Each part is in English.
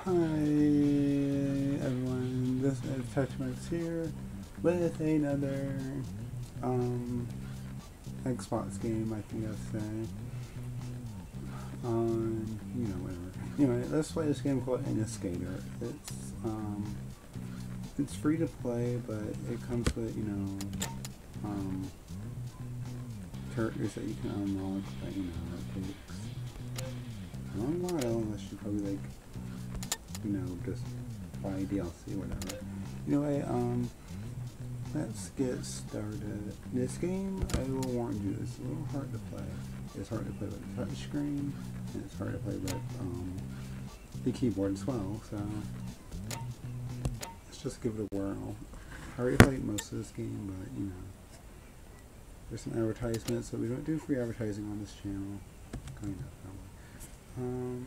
Hi everyone, this is Tetramax here with another Xbox game, I think I'd say. Whatever. Anyway, let's play this game called Skater. It's free to play, but it comes with, characters that you can unlock, but it takes a long while unless you probably just buy DLC or whatever. Anyway, let's get started. This game, I will warn you, is a little hard to play. It's hard to play with a touch screen, and it's hard to play with the keyboard as well, so let's just give it a whirl. I already played most of this game, but there's some advertisements, so we don't do free advertising on this channel. Kind of.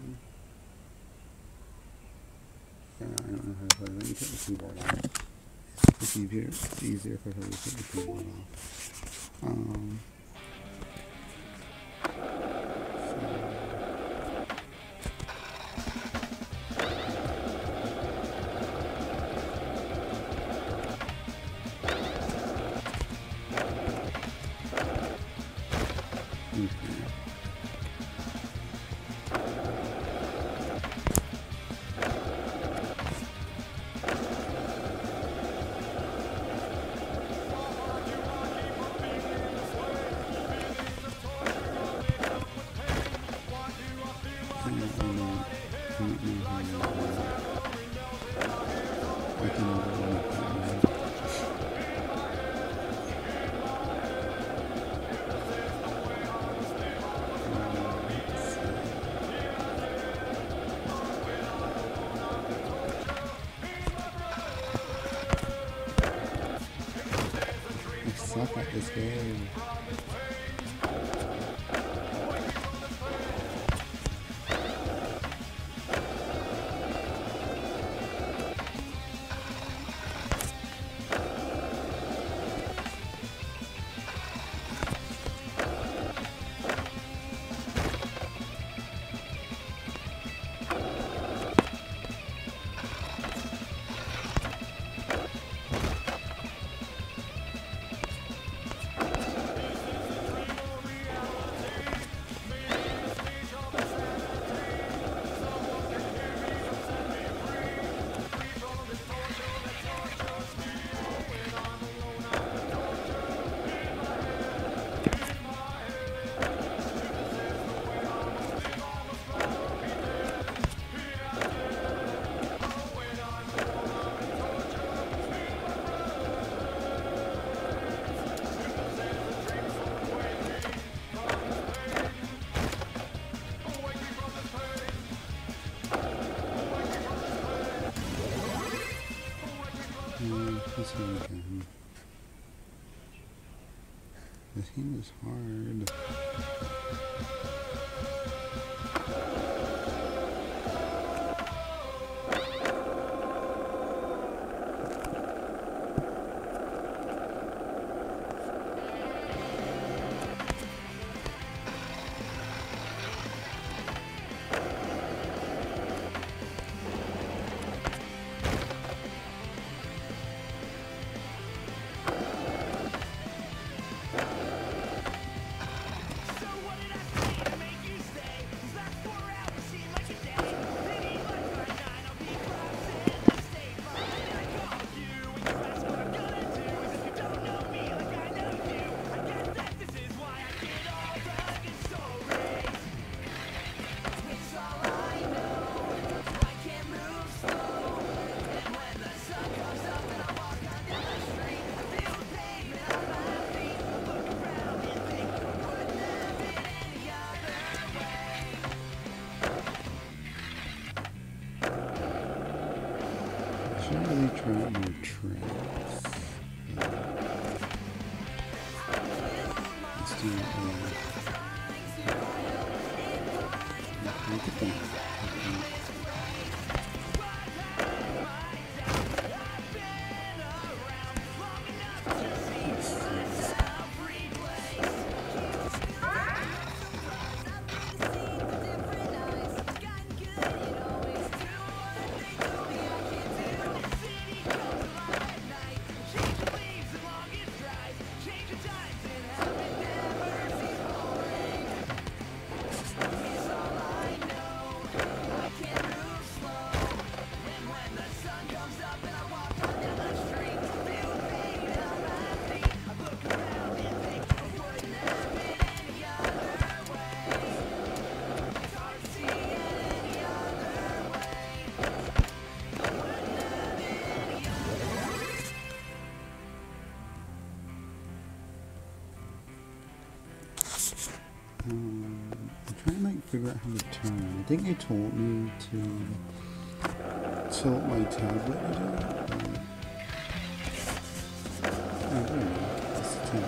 Yeah, I don't know how to play. Let me take the keyboard off. It's easier if I take the keyboard off. I suck at this game. This game is hard. Should really try out more tracks. Let's do I think it told me to tilt my tablet to do it. I don't know. It's tilt.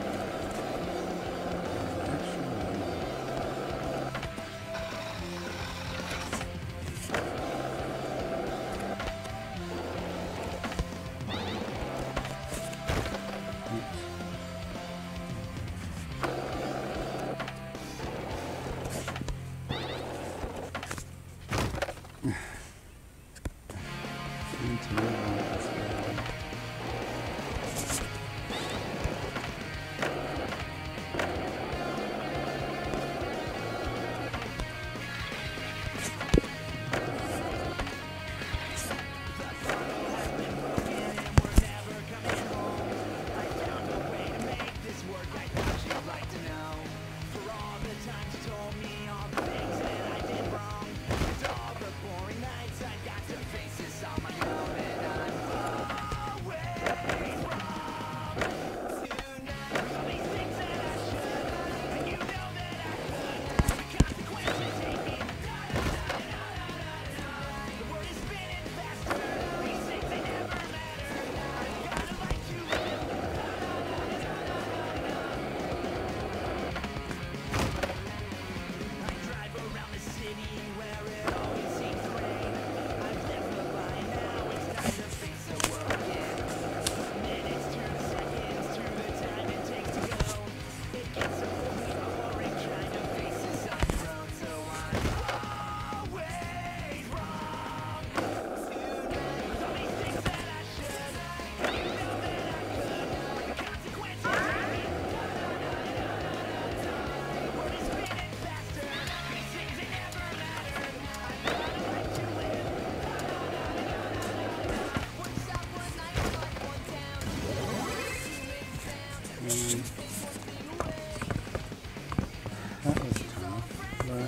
That was tough, but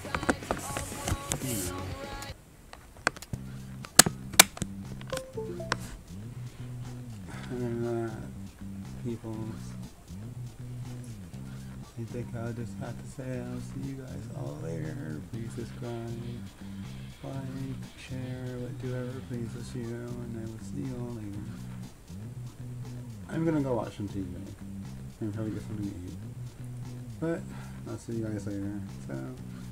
you know. And people, I think I'll just have to say I'll see you guys all later. Please subscribe, like, share, do whatever pleases you, and I will see you all later. I'm gonna go watch some TV and probably get something to eat. But I'll see you guys later. So.